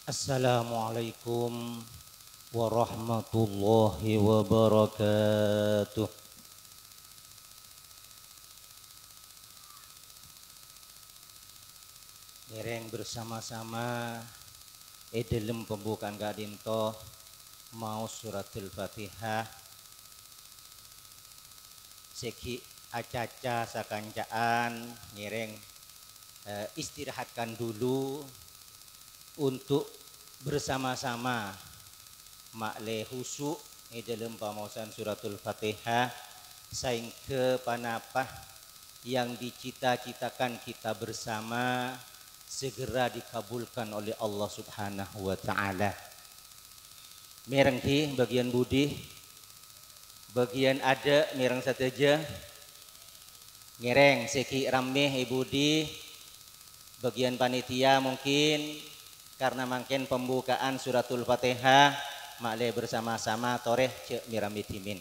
Assalamualaikum warahmatullahi wabarakatuh. Nireng bersama-sama dalam pembukaan gadinto mau suratul Fatihah seki acaca sakancaan nireng istirahatkan dulu untuk bersama-sama makle husu dalam pamausan suratul Fatihah saing ke panapah yang dicita-citakan kita bersama segera dikabulkan oleh Allah Subhanahu wa taala. Mereng ki bagian budi bagian ada mereng sateja ngereng seki rameh budi bagian panitia mungkin karena mungkin pembukaan suratul Fatihah makle bersama-sama toreh cek miramitimin.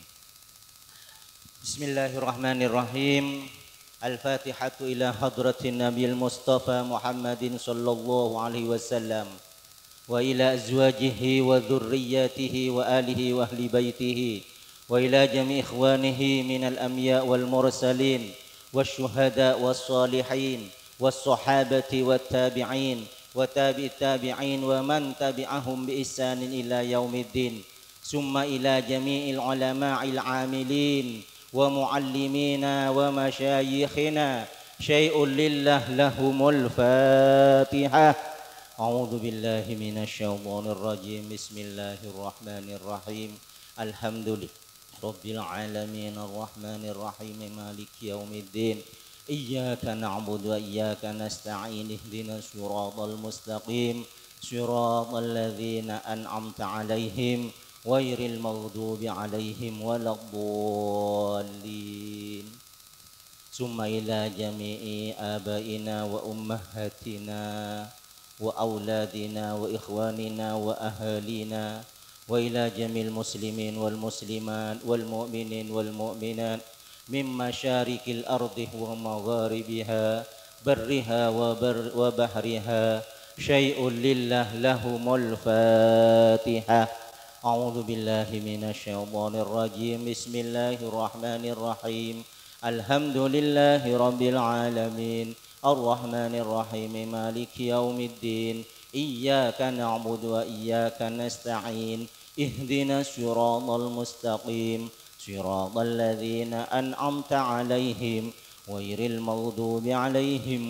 Bismillahirrahmanirrahim. Al-Fatihatu ila hadratin Nabil Mustafa Muhammadin sallallahu alaihi wasallam wa ila azwajihi wa dhurriyyatihi wa alihi wa ahli baitihi wa ila jami' ikhwanihi minal anbiya wal mursalin wasyuhada was salihin was sahabati wat tabi'in wa tabi'it tabi'in wa man tabi'ahum bi ihsanin ila yaumiddin summa ila jami'il ulama'il amilin wa muallimina wa masyayikhina syai'un lillah lahumul fatihah. A'udzu billahi minasyaitonir rajim. Bismillahirrahmanirrahim. Alhamdulillahi rabbil alamin arrahmanir rahim maliki yaumiddin. Iyyaka na'budu wa iyyaka nasta'in ihdinas siratal mustaqim siratal ladzina an'amta 'alaihim ghairil maghdubi 'alaihim waladdallin. Summa ila jami'i abaina wa ummahatina wa auladina wa ikhwanina wa ahalina wa ila jamil muslimin wal muslimat wal mu'minin wal mu'minat min masyarikil ardi wa magharibiha barriha wa bahriha syai'un lillah lahumul fatihah. A'udzu billahi minasyaitonir rajim. Bismillahirrahmanirrahim. Alhamdulillahi rabbil alamin arrahmanir rahim maliki yaumiddin. Iyyaka na'budu wa iyyaka nasta'in ihdinas siratal mustaqim siratal ladzina an'amta 'alaihim ghairil maghdubi 'alaihim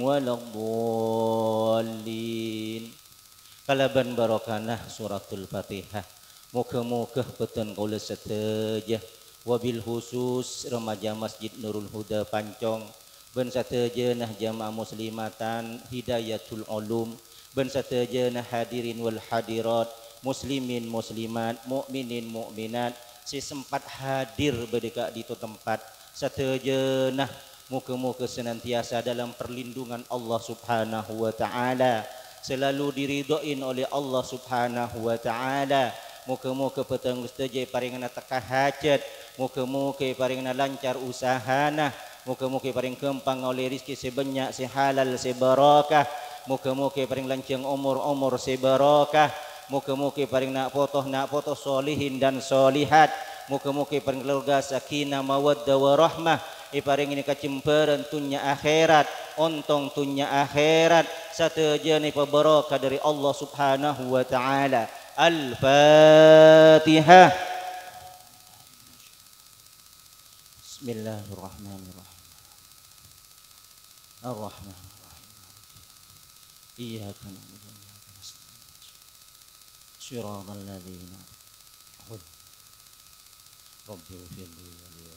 waladdallin. Kalaban barokanah suratul Fatihah. Moga-moga petun kula seteja wabil khusus remaja Masjid Nurul Huda Pancong ben sateja nah jamaah muslimatan Hidayatul Ulum ben sateja nah hadirin wal hadirat muslimin muslimat mukminin mukminat si sempat hadir berdeka di tu tempat sateja nah moga-moga senantiasa dalam perlindungan Allah Subhanahu wa taala selalu diridhoin oleh Allah Subhanahu wa taala. Muka-muka petang ustajai paringana tekah hajat, muka-muka paringana lancar usahana, muka-muka paring kempang oleh rizki sebanyak sehalal sebarakah, muka-muka paring lancang umur sebarakah, muka-muka paring nak fotoh solihin dan solihat, muka-muka paring keluarga sakinah mawaddah warahmah, paring ini kacimperan tunya akhirat, ontong tunya akhirat, sateja ni pabarakah dari Allah Subhanahu wa taala. Al-Fatihah. Bismillahirrahmanirrahim. Ar-Rahmanirrahim. Iyyaka na'budu wa iyyaka nasta'in. Shiratal ladzina Rabbi ighfirli wa li.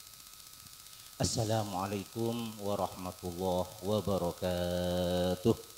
Assalamualaikum warahmatullahi wabarakatuh.